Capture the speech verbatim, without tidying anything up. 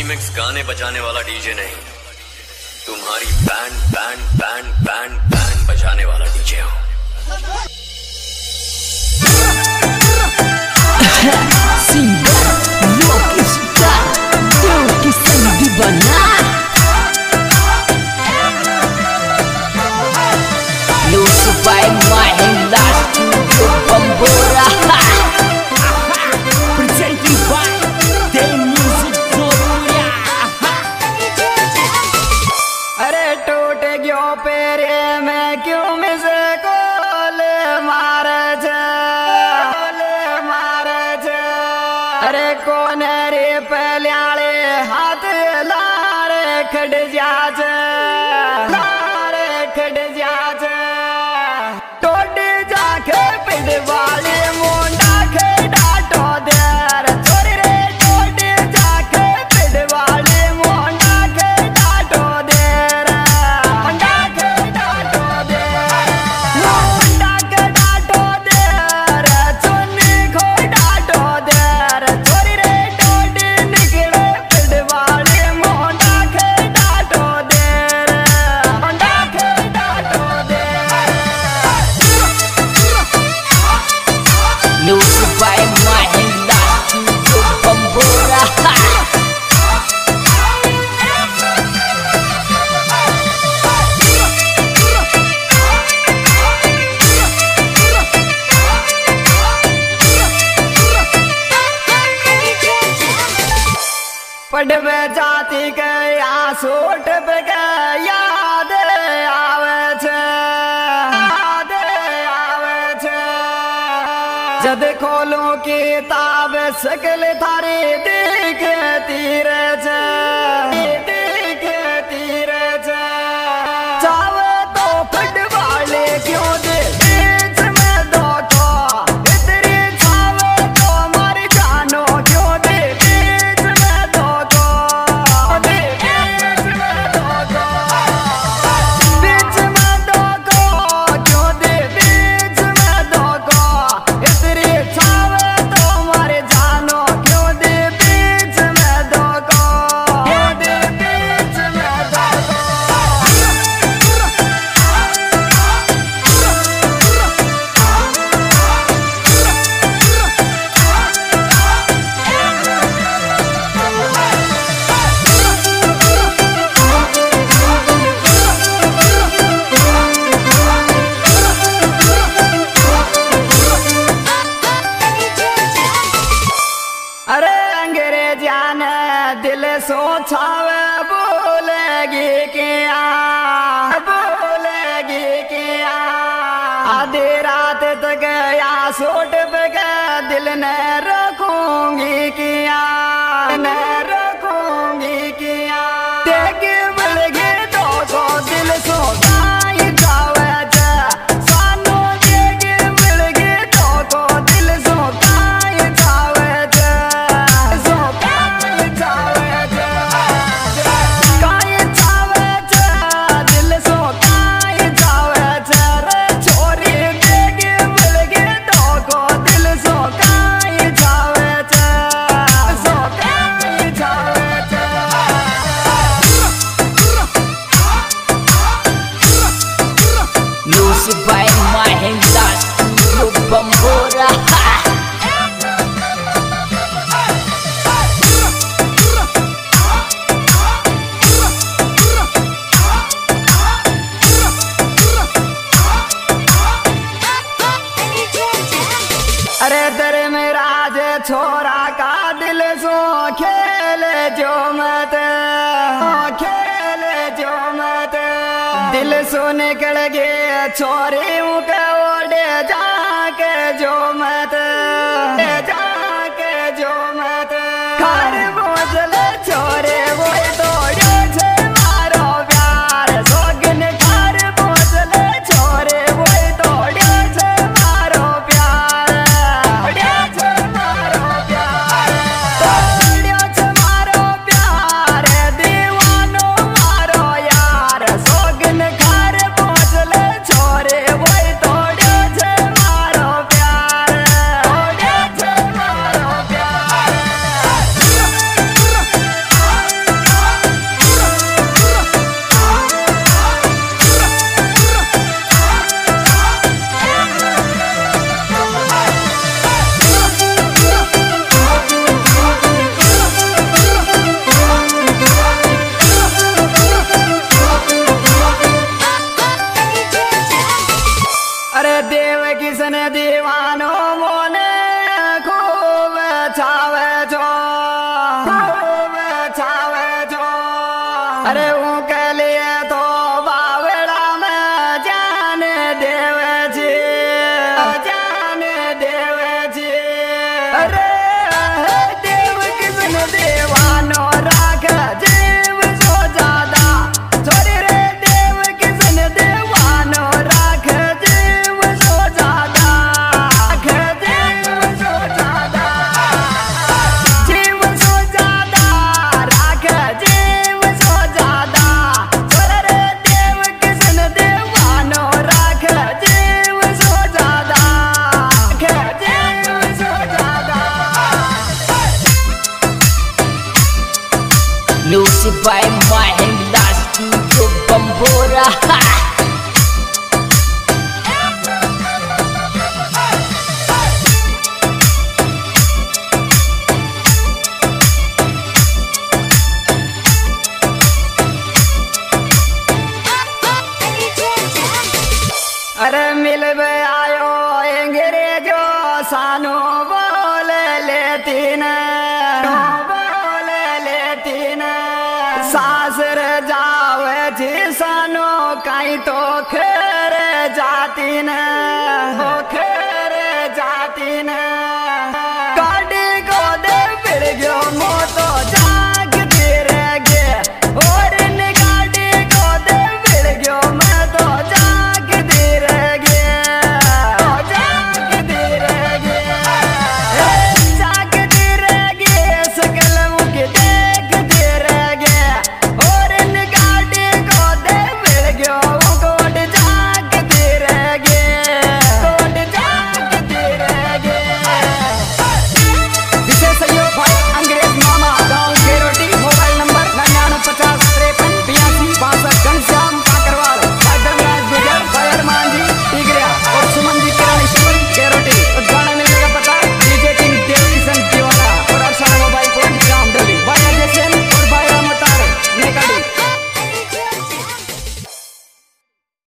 Remix गाने बजाने वाला डीजे नहीं, तुम्हारी band band band band band बजाने वाला डीजे हूँ। अरे कौन रे पल्याले हाथ लारे खड़ जाज लारे खड़ जाज टोड जाके पिंड वाले मोंडा के डाटो देर छोरी रे टोड जाके पिंड वाले मोंडा के डाटो देर मोंडा के डाटो देर मोंडा के डाटो देर चुन्नी को डाटो देर पढ़वे जाती के आसूट पे के याद आवे छे याद आवे छे जद खोलूं किताब सकल थारी दिखती रे छे दिखती रे छे चावे तो फटवाले क्यों दे बीच में दो को इतनी चावे तो मारी जानो क्यों दे दिल सोचावे बोलेगी क्या बोलेगी क्या आधी रात तक या सोट पे दिल न रखूंगी क्या न रखूंगी क्या देख मिलगी तो को दिल सोता ही जावे सानू देख मिलगी तो को दिल सोता ही जावे by my hand last to Bambora. अरे तेरे में राज छोरा का दिल सो खेल जो मत खेल जो मत दिल सो निकल गए छोरे के ओडे जाके जो मत जाके जो मत घर बोझल छोरे वो दौड़ो छे मारो प्यार सोगन घर बोझल छोरे वो दौड़ो छे मारो प्यार दौड़ो छे मारो प्यार दौड़ो छे मारो प्यार दीवानो मारो यार सोगन घर बोझल छोरे वो दौड़ो छे अरे वो के लिए तो बावड़ा में जान देवे जी, जान देवे जी। अरे देव किसन देवानो राख जीव सो ज्यादा, छोरी रे देव किसन देवानो राख जीव सो ज्यादा, राख जीव सो ज्यादा, जीव सो ज्यादा, राख जीव सो ज्यादा, छोरी रे देव किसन देवानो राख जीव सो ज्यादा, राख जीव सो ज्यादा। Music by Mahendra Studio Bambora. अरे मिल बे आयो अंग्रेजो सानो बोल लेती न, बोल लेती न, सासर जावे जी सानो कहीं तो खेर जाती न।